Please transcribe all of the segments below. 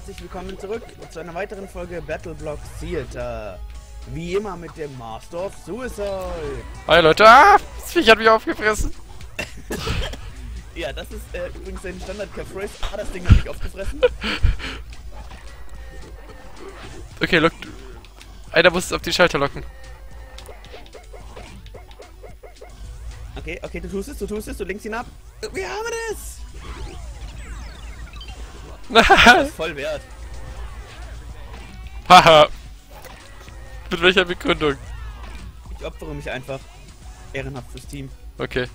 Herzlich willkommen zurück zu einer weiteren Folge Battleblock Theater. Wie immer mit dem Master of Suicide. Hi Leute, das Viech hat mich aufgefressen. Ja, das ist übrigens ein Standard-Cap-Phrase. Das Ding hat mich aufgefressen. Okay, lock. Einer muss auf die Schalter locken. Okay, du tust es, du lenkst ihn ab. Wir haben es! Das ist voll wert. Haha. Mit welcher Begründung? Ich opfere mich einfach. Ehrenhaft fürs Team. Okay.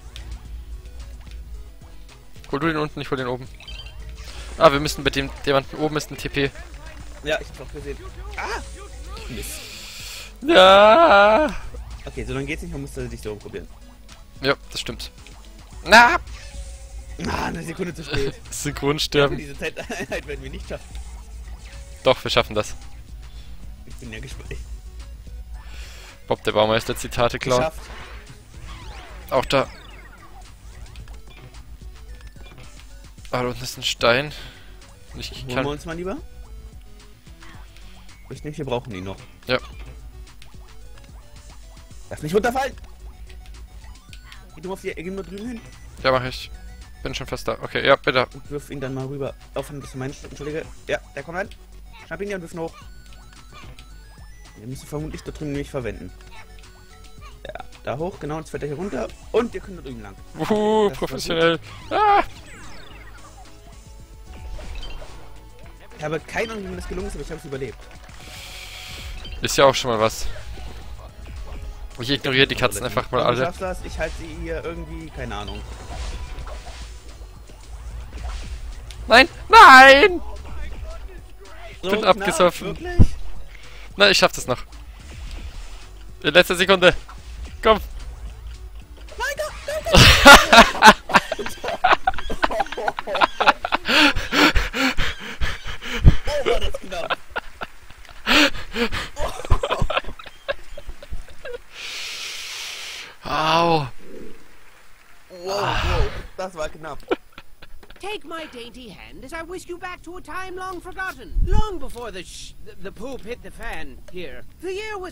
Hol du den unten, ich hol den oben. Ah, wir müssen mit dem jemanden oben ist ein TP. Ja, ich hab's auch gesehen. Ah! Mist. Ja. Okay, so lange geht's nicht, man muss dich so probieren. Ja, das stimmt. Na! Ah, eine Sekunde zu spät. Synchronsterben. Diese Zeiteinheit werden wir nicht schaffen. Doch, wir schaffen das. Ich bin ja gespannt. Bob der Baumeister, Zitate klauen. Geschafft. Auch da. Ah, da unten ist ein Stein. Ich Holen wir kann. uns mal lieber? Ich denke, wir brauchen ihn noch. Ja. Darf nicht runterfallen! Geh du mal drüben hin Ja, mach ich. Bin schon fast da. Okay, ja, bitte. und wirf ihn dann mal rüber. Aufhören, bis du meinen Entschuldige. Ja, der kommt rein. Schnapp ihn ja und wirf ihn hoch. Wir müssen vermutlich da drüben nicht verwenden. Ja, da hoch, genau, jetzt fällt er hier runter. Und ihr könnt da drüben lang. Das Professionell. Ah! Ich habe keine Ahnung, wie mir das gelungen ist, aber ich habe es überlebt. Ist ja auch schon mal was. Ich ignoriere die Katzen einfach mal Du alle. schaffst das, ich halte sie hier irgendwie, keine Ahnung. Nein! Nein! So Bin knapp, abgesoffen. Wirklich? Nein, ich schaff das noch. In letzter Sekunde. Komm! Mein Gott! Oh, war das knapp. Au! Wow, das war knapp. Take my dainty hand as I whisk you back to a time long forgotten, long before the poop hit the fan here. The year was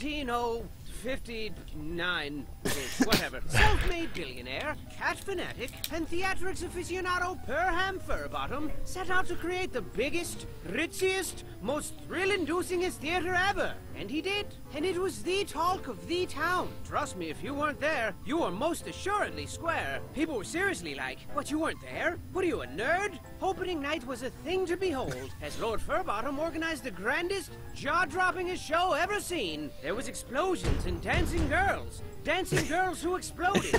17059, whatever. Self-made billionaire, cat fanatic, and theatrics aficionado Perham Furbottom set out to create the biggest, ritziest, most thrill-inducingest theater ever. And he did. And it was the talk of the town. Trust me, if you weren't there, you were most assuredly square. People were seriously like, what, you weren't there? What are you, a nerd? Opening night was a thing to behold, as Lord Furbottom organized the grandest, jaw-droppingest show ever seen. There was explosions and dancing girls who exploded,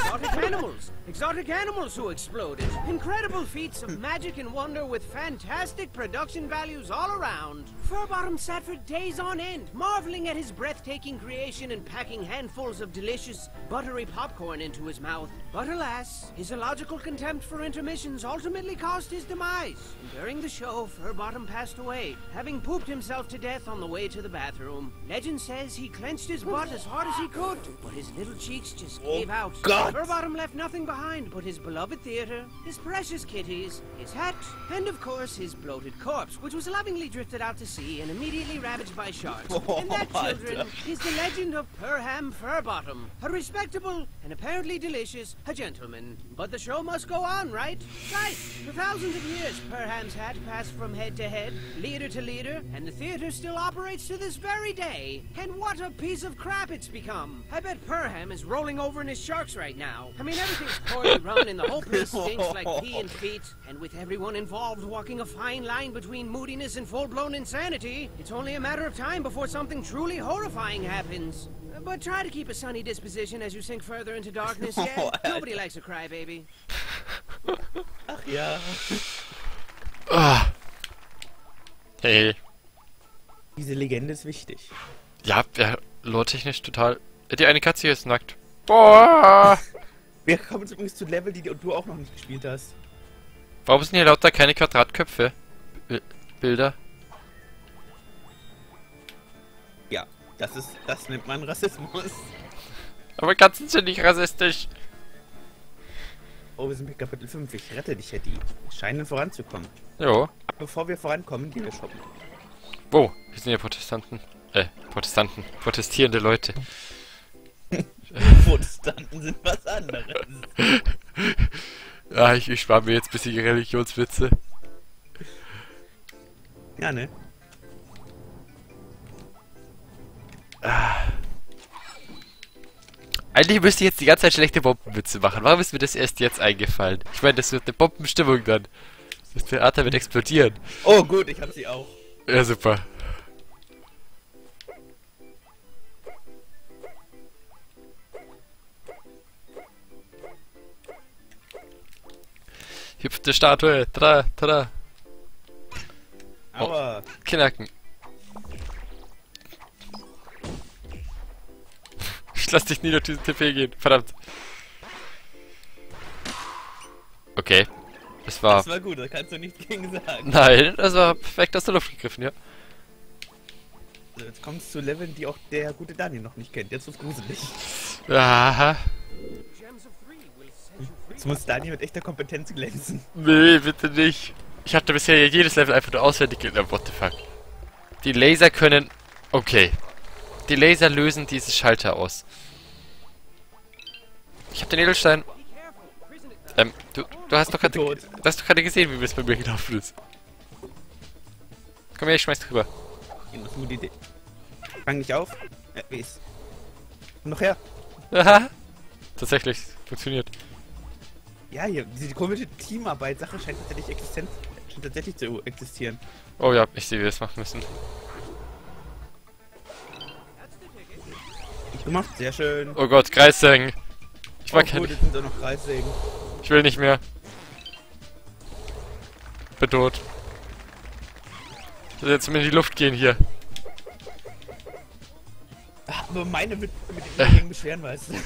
exotic animals who exploded, incredible feats of magic and wonder with fantastic production values all around. Furbottom sat for days on end, marveling at his breathtaking creation and packing handfuls of delicious, buttery popcorn into his mouth. But alas, his illogical contempt for intermissions ultimately caused his demise. And during the show, Furbottom passed away, having pooped himself to death on the way to the bathroom. Legend says he clenched his butt as hard as he could, but his little cheeks just gave out. God. Furbottom left nothing behind but his beloved theater, his precious kitties, his hat, and of course his bloated corpse, which was lovingly drifted out to sea and immediately ravaged by sharks. And that, children, is the legend of Perham Furbottom, a respectable and apparently delicious a gentleman. But the show must go on, right? Right. For thousands of years, Perham's hat passed from head to head, leader to leader, and the theater still operates to this very day. And what a piece of crap it's become. I bet Perham is rolling over in his sharks right now. I mean, everything's poorly run and the whole place stinks like pee and feet. And with everyone involved walking a fine line between moodiness and full-blown insanity, it's only a matter of time before something truly horrifying happens. But try to keep a sunny disposition as you sink further into darkness, yeah? Nobody likes a crybaby. Ach ja. Ah. Hey. Diese Legende ist wichtig. Ja, lore-technisch total. Die eine Katze hier ist nackt. Boah! Wir kommen jetzt übrigens zu Level, die du auch noch nicht gespielt hast. Warum sind hier lauter keine Quadratköpfe? Bilder? Ja, das nennt man Rassismus. Aber Katzen sind nicht rassistisch. Oh, wir sind bei Kapitel 5. Ich rette dich, Hetty. Scheinen voranzukommen. Jo. bevor wir vorankommen, gehen wir shoppen. Wo? Hier sind ja Protestanten. Protestanten. Protestierende Leute. Protestanten sind was anderes. Ja, ich spare mir jetzt ein bisschen Religionswitze. Ja, ne? Eigentlich müsste ich jetzt die ganze Zeit schlechte Bombenwitze machen. Warum ist mir das erst jetzt eingefallen? Ich meine, das wird eine Bombenstimmung dann. Das Theater wird explodieren. Oh gut, ich hab sie auch. Ja, super. Hüpfte Statue. Tada, tada. Aber Knacken. Ich lass dich nie durch diesen TP gehen. Verdammt. Okay. Das das war gut, da kannst du nichts gegen sagen. Nein, das war perfekt aus der Luft gegriffen, ja. Also jetzt kommst du zu Leveln, die auch der gute Daniel noch nicht kennt. Jetzt wird's gruselig. Aha. Jetzt muss Daniel mit echter Kompetenz glänzen. Nee, bitte nicht. Ich hatte bisher jedes Level einfach nur auswendig gelernt. What the fuck. Die Laser können... Okay. Die Laser lösen dieses Schalter aus. Ich hab den Edelstein. Du hast doch gerade... Tot. Du hast doch gerade gesehen, wie es bei mir gelaufen ist. Komm her, ich schmeiß drüber. Das ist eine gute Idee. Fang nicht auf. Wie ist? Komm noch her. Aha. Tatsächlich, funktioniert. Ja, hier, diese komische Teamarbeit-Sache scheint tatsächlich zu existieren. Oh ja, ich sehe, wie wir das machen müssen. Gemacht, sehr schön. Oh Gott, Kreissägen. Ich mag gut, keine... jetzt sind da noch Kreissägen. Ich will nicht mehr. Bin tot. Ich will jetzt in die Luft gehen hier. Ach, aber meine wird mit den Dingen beschweren, weißt du.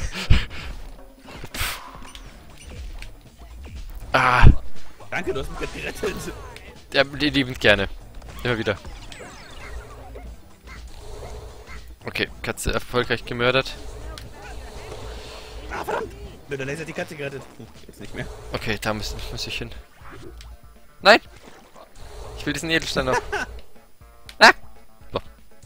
Ah. Danke, du hast mich gerade gerettet. Ja, die liebend gerne. Immer wieder. Okay, Katze erfolgreich gemördert. Ah, verdammt! Der Laser hat die Katze gerettet. Jetzt nicht mehr. Okay, da muss ich hin. Nein! Ich will diesen Edelstein noch. Ah! So.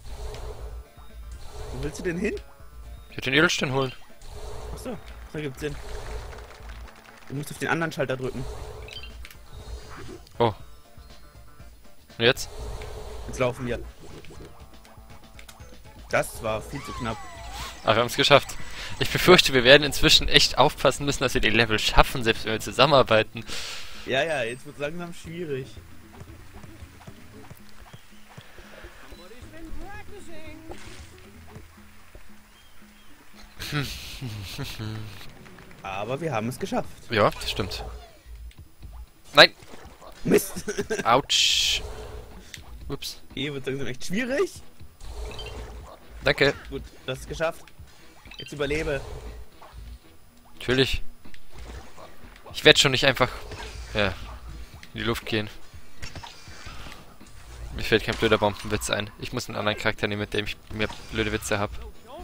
Wo willst du denn hin? Ich will den Edelstein holen. Achso, das ergibt Sinn. Du musst auf den anderen Schalter drücken. Oh. Und jetzt? Jetzt laufen wir. Das war viel zu knapp. Ach, wir haben es geschafft. Ich befürchte, wir werden inzwischen echt aufpassen müssen, dass wir die Level schaffen, selbst wenn wir zusammenarbeiten. Ja, ja, jetzt wird langsam schwierig. Aber wir haben es geschafft. Ja, das stimmt. Nein! Mist! Autsch! Ups. Hier wird langsam echt schwierig. Danke. Gut, du hast es geschafft. Jetzt überlebe. Natürlich. Ich werde schon nicht einfach in die Luft gehen. Mir fällt kein blöder Bombenwitz ein. Ich muss einen anderen Charakter nehmen, mit dem ich mehr blöde Witze habe.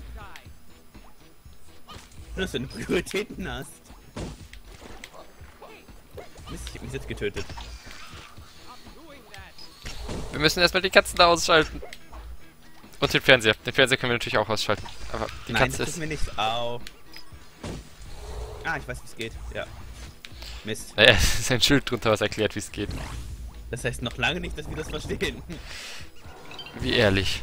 Dass du eine Prioritäten hast. Mist, ich hab mich jetzt getötet. Wir müssen erstmal die Katzen da ausschalten. Und den Fernseher. Den Fernseher können wir natürlich auch ausschalten. Aber die Nein, Katze das ist... tut mir nichts. Au. Ah, ich weiß, wie es geht. Ja. Mist. Naja, es ist ein Schild drunter, was erklärt, wie es geht. Das heißt noch lange nicht, dass wir das verstehen. Wie ehrlich.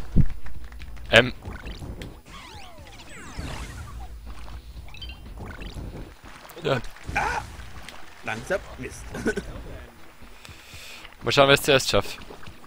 Ja. Langsam. Mist. Mal schauen, wer es zuerst schafft.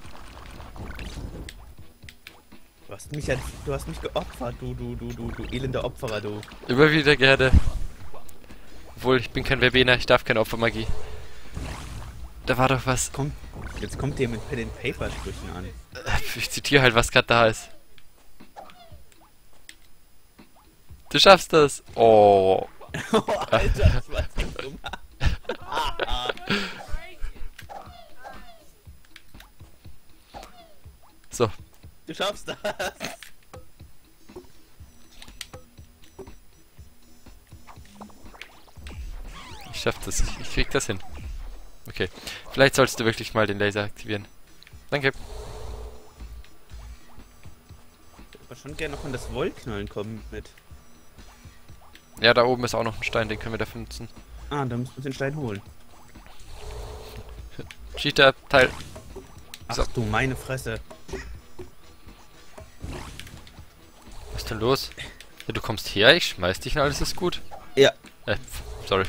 Du hast mich geopfert, du elender Opferer, du. Immer wieder gerne. Obwohl, ich bin kein Verbener, ich darf keine Opfermagie. Da war doch was. Komm, jetzt kommt ihr mit Pen and Paper Sprüchen an. Ich zitiere halt, was gerade da ist. Du schaffst das. Oh. Oh, Alter, das war so dumm. So. Du schaffst das. Ich schaff das. Ich krieg das hin. Okay. Vielleicht sollst du wirklich mal den Laser aktivieren. Danke. Ich würde schon gerne noch an das Wollknallen kommen mit. Ja, da oben ist auch noch ein Stein, den können wir dafür nutzen. Ah, da müssen wir den Stein holen. Cheater-Teil. Ach So. du meine Fresse. Was ist denn los? Ja, du kommst her, ich schmeiß dich und alles ist gut. Ja, Sorry.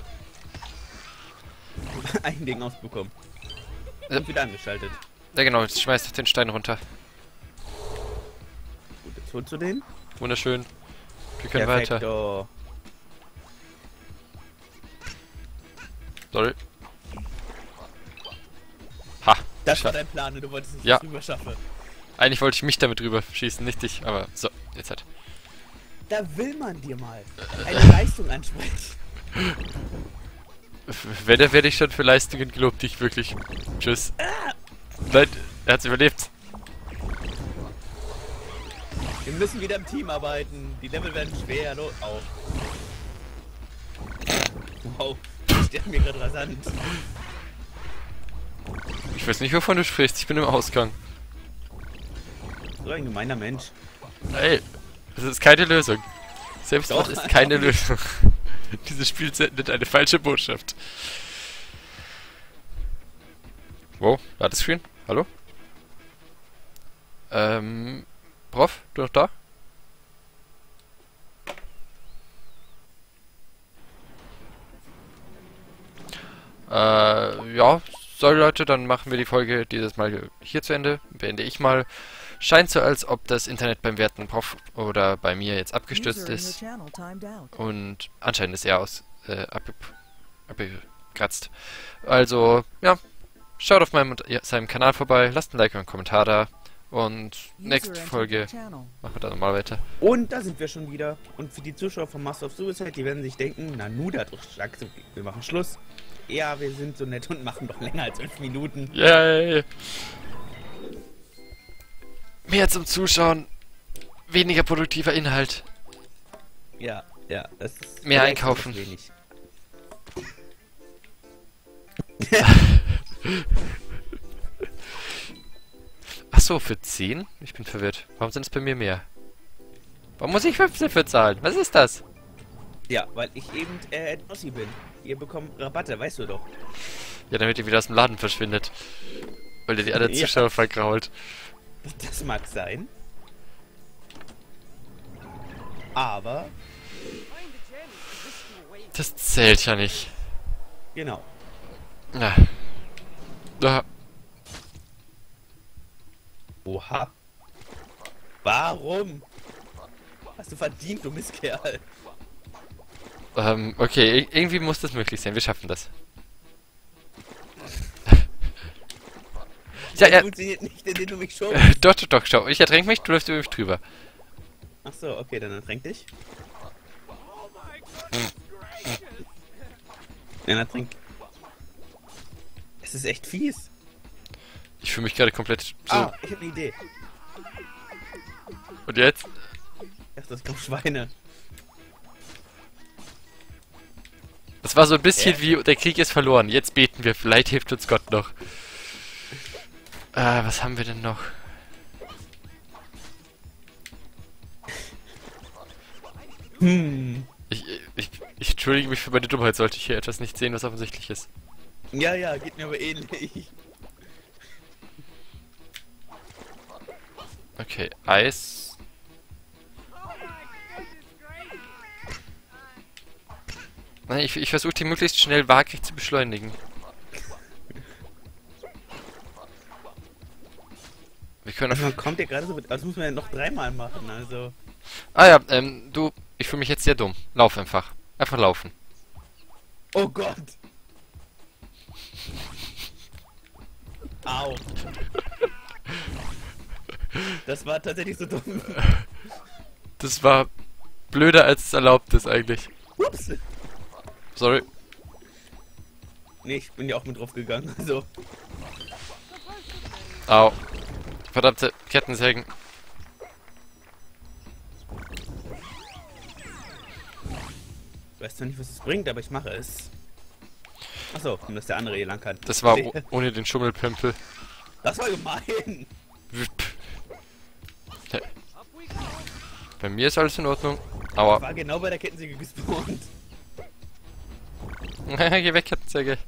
ein Ding ausbekommen. Ja. Und wieder angeschaltet. Ja genau, jetzt schmeiß doch den Stein runter. Gut, jetzt holst du den. Wunderschön. Wir können weiter. Perfekto. Sorry. Ha. Das war dein Plan und du wolltest es Ja. nicht rüber schaffen. Eigentlich wollte ich mich damit drüber schießen, nicht dich, aber so, jetzt halt. Da will man dir mal eine Leistung ansprechen. Wenn, dann werde ich schon für Leistungen gelobt, die ich wirklich... Tschüss. Nein, er hat's überlebt. Wir müssen wieder im Team arbeiten. Die Level werden schwer. Auf. Wow, die sterben mir gerade rasant. Ich weiß nicht, wovon du sprichst, ich bin im Ausgang. So ein gemeiner Mensch. Ey, das ist keine Lösung. Selbstmord Doch. ist keine Lösung. Dieses Spiel sendet eine falsche Botschaft. Wow, Ladescreen? Hallo? Prof, du noch da? Ja, so Leute, dann machen wir die Folge dieses Mal hier zu Ende. Beende ich mal. Scheint so, als ob das Internet beim werten Prof oder bei mir jetzt abgestürzt ist. Und anscheinend ist er abgekratzt. Also, ja, schaut auf seinem Kanal vorbei, lasst ein Like und einen Kommentar da. Und nächste Folge machen wir dann nochmal weiter. Und da sind wir schon wieder. Und für die Zuschauer von Master of Suicide, die werden sich denken, na nu, da doch stark, wir machen Schluss. Ja, wir sind so nett und machen doch länger als 5 Minuten. Yay! Mehr zum Zuschauen, weniger produktiver Inhalt. Ja, das ist... Mehr vielleicht einkaufen. etwas wenig. Achso, für 10? Ich bin verwirrt. Warum sind es bei mir mehr? Warum muss ich 15 für zahlen? Was ist das? Ja, weil ich eben Nossi bin. Ihr bekommt Rabatte, weißt du doch. Ja, damit ihr wieder aus dem Laden verschwindet. Weil ihr die anderen Ja. Zuschauer vergrault. Das mag sein. Aber, Das zählt ja nicht. genau. Ja. Ah. Oha. Warum? Hast du verdient, du Mistkerl. Okay, irgendwie muss das möglich sein. Wir schaffen das. Ja, Das ja. funktioniert nicht, indem du mich schon... Doch, schau. Ich ertränke mich, du läufst über mich drüber. Achso, okay, dann ertränk dich. Ja, dann trink. Es ist echt fies. Ich fühle mich gerade komplett so. Ah, ich hab eine Idee. Und jetzt? Ach, das kommen Schweine. Das war so ein bisschen wie, der Krieg ist verloren. Jetzt beten wir, vielleicht hilft uns Gott noch. Was haben wir denn noch? Ich entschuldige mich für meine Dummheit, sollte ich hier etwas nicht sehen, was offensichtlich ist. Ja, geht mir aber ähnlich. Okay, Eis. Nein, ich versuche die möglichst schnell waagrecht zu beschleunigen. Wir können Also auf... man kommt ja gerade so mit... Das muss man ja noch 3-mal machen, also... Ah ja, du, ich fühle mich jetzt sehr dumm. Lauf einfach. Einfach laufen. Oh Gott! Au! Das war tatsächlich so dumm. Das war blöder, als es erlaubt ist eigentlich. Ups! Sorry. Nee, ich bin ja auch mit drauf gegangen, also... Au. Verdammte Kettensägen. Ich weiß zwar nicht, was es bringt, aber ich mache es. Achso, dass der andere hier lang kann. Das war ohne den Schummelpempel. Das war gemein. Ja. Bei mir ist alles in Ordnung. Aua. War genau bei der Kettensäge gespawnt. Geh weg, Kettensäge.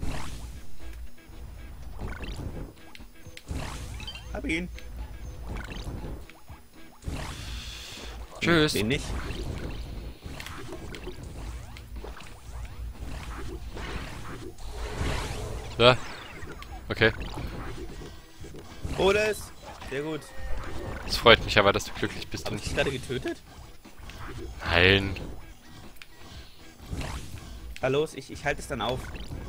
Hab ihn. Tschüss. Den nicht. Ja. Okay. Oh, das. Sehr gut. Es freut mich aber, dass du glücklich bist. Hab ich dich gerade getötet? Nein. Hallo, ich halte es dann auf.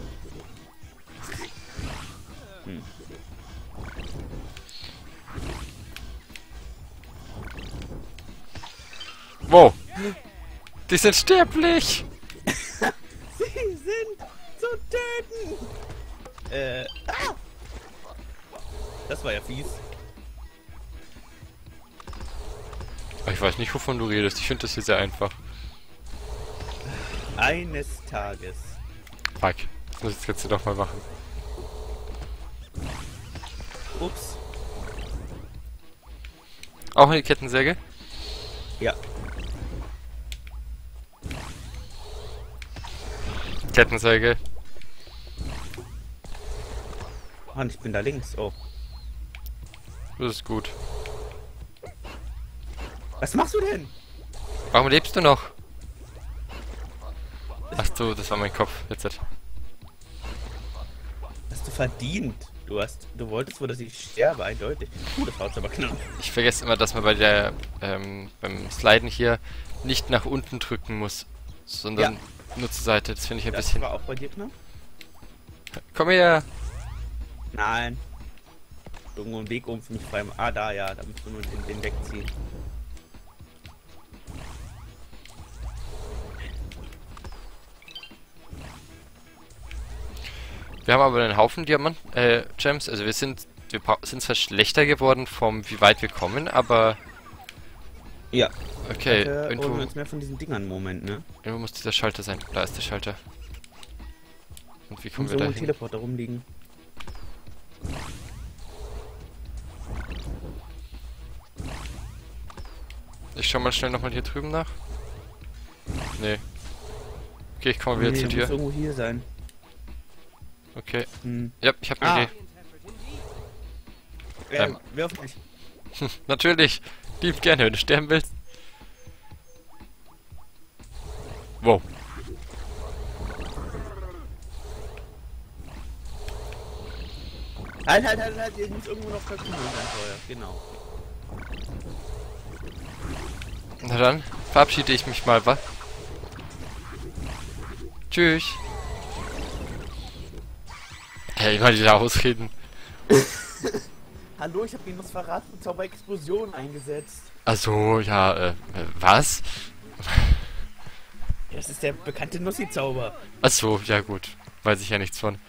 Wow. Die sind sterblich. Sie sind zu töten. Ah! Das war ja fies. Ich weiß nicht, wovon du redest. Ich finde das hier sehr einfach. Eines Tages. Fuck. Das muss ich jetzt doch mal machen. Ups. Auch eine Kettensäge? Ja. Kettensäge. Mann, ich bin da links. Oh. Das ist gut. Was machst du denn? Warum lebst du noch? Ach so, das war mein Kopf. Jetzt. Hast du verdient. Du wolltest wohl, dass ich sterbe, eindeutig. Das war aber knapp. Ich vergesse immer, dass man bei der beim Sliden hier nicht nach unten drücken muss, sondern nur zur Seite. Das finde ich ein Das bisschen... war auch bei dir knapp? Komm her! Nein. Irgendwo einen Weg um für mich frei. Ah, da, ja. Da musst du nur den wegziehen. Wir haben aber einen Haufen Gems. Also wir sind zwar schlechter geworden vom wie weit wir kommen, aber... Ja. Okay, holen wir irgendwo uns mehr von diesen Dingern im Moment, ne? muss dieser Schalter sein. Da ist der Schalter. Und wie kommen Muss wir da irgendwo ein hin? Teleporter rumliegen. Ich schau mal schnell nochmal hier drüben nach. Nee. Okay, ich komme wieder Nee, zur muss Tür. irgendwo hier sein. Okay. Hm. Ja, ich habe eine Idee. Wirf mich. Natürlich. Lieb gerne, wenn du sterben willst. Wow. Halt. Hier muss irgendwo noch Kalkül sein, Feuer. Genau. Na dann, verabschiede ich mich mal, wa? Tschüss. Hey, mal die da ausreden. Hallo, ich habe den Nosferatu Zauber-Explosion eingesetzt. Also, ja, was? Das ist der bekannte Nussi-Zauber. Achso, ja gut. Weiß ich ja nichts von.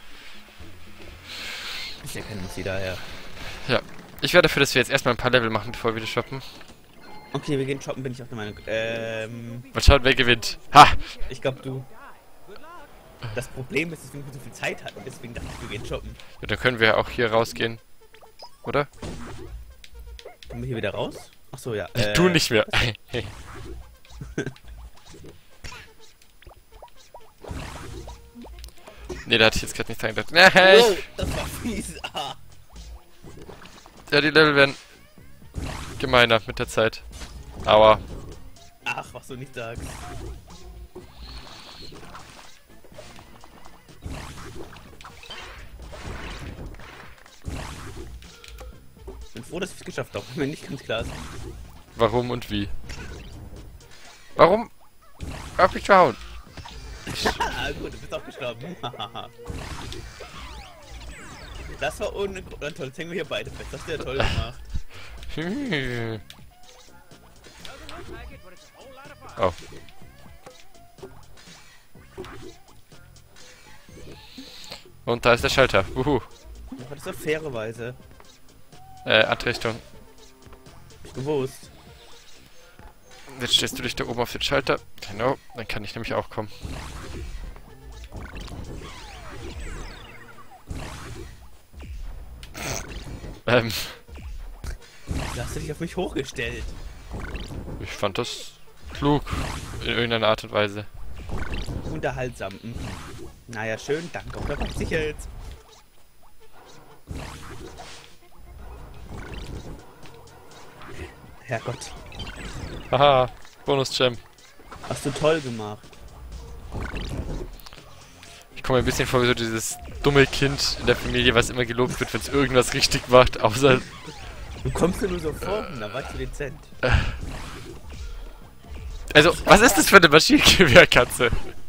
Ist ja kein Nussi daher. Ja. Ich wäre dafür, dass wir jetzt erstmal ein paar Level machen, bevor wir wieder shoppen. Okay, wir gehen shoppen, bin ich auch der Meinung. Mal schauen, wer gewinnt. Ha! Ich glaube du. Das Problem ist, dass wir nicht so viel Zeit hatten, deswegen dachte ich, wir gehen shoppen. Ja, dann können wir auch hier rausgehen. Oder? Kommen wir hier wieder raus? Achso, ja. Du nicht mehr. Nee, da hatte ich jetzt gerade nicht dran gedacht. Ja, hey. Oh, das war fies. Ah. Ja, die Level werden gemeiner mit der Zeit. Aua. Ach, was du nicht sagst. Ich bin froh, dass ich es geschafft habe, wenn nicht ganz klar ist. Warum und wie? Warum? Hör mich zu hauen. Ah, gut, du bist auch gestorben. Das war ohne... Toll, jetzt hängen wir hier beide fest. Das hast du ja toll gemacht. Oh. Und da ist der Schalter. Das ist auf faire Weise. Andere Richtung. Ich gewusst. Jetzt stellst du dich da oben auf den Schalter. Genau, dann kann ich nämlich auch kommen. Da hast du dich auf mich hochgestellt. Ich fand das klug. In irgendeiner Art und Weise. Unterhaltsam. Mhm. Naja, schön, danke. Da weiß ich jetzt. Herrgott. Haha, Bonus-Gem. Hast du toll gemacht. Ich komme mir ein bisschen vor wie so dieses dumme Kind in der Familie, was immer gelobt wird, wenn es irgendwas richtig macht, außer... Du kommst dir nur so vor, da warst du dezent. Also, was ist das für eine Maschinengewehrkatze?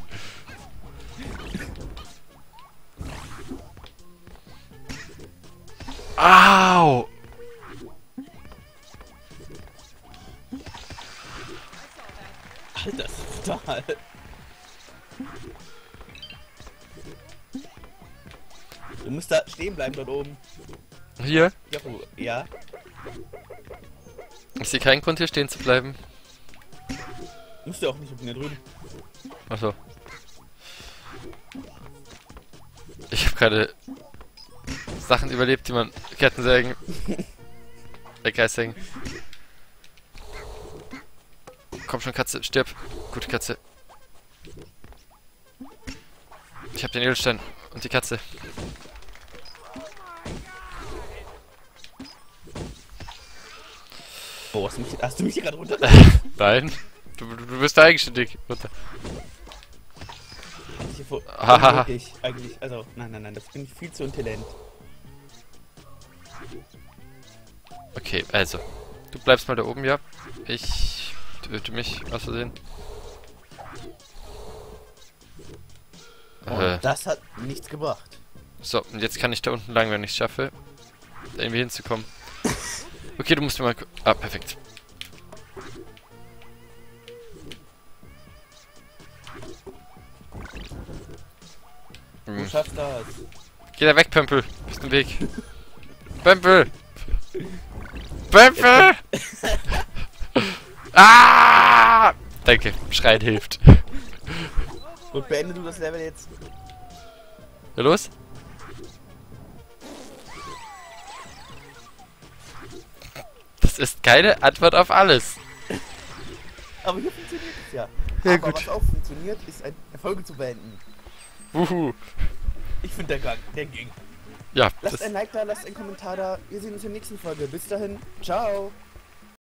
Au! Alter, das ist total. Du musst da stehen bleiben dort oben. Hier? Ja. Ich sehe keinen Grund, hier stehen zu bleiben. Musst du auch nicht, ich bin da drüben. Achso. Ich habe gerade Sachen überlebt, die man Kettensägen. Kreissägen. Komm schon, Katze, stirb. Gute Katze. Ich habe den Edelstein und die Katze. Oh, hast du mich hier gerade runter? Nein. Du bist da eigenständig. Runter. Hahaha. Eigentlich, also, nein, das bin ich viel zu intelligent. Okay, also. Du bleibst mal da oben, ja. Ich töte mich aus Versehen. Das hat nichts gebracht. So, und jetzt kann ich da unten lang, wenn ich es schaffe, da irgendwie hinzukommen. Okay, du musst mir mal... Ah, perfekt. Du schaffst das. Geh da weg, Pömpel. Bist im Weg. Pömpel! Pömpel! Ah! Danke, Schreien hilft. Und beende du das Level jetzt. Ja, los? Das ist keine Antwort auf alles. Aber hier funktioniert es ja. Ja, aber gut. was auch funktioniert, ist eine Folge zu beenden. Wuhu. Ich finde der ging. Ja, Lasst ein Like da, lasst einen Kommentar da. Wir sehen uns in der nächsten Folge. Bis dahin. Ciao.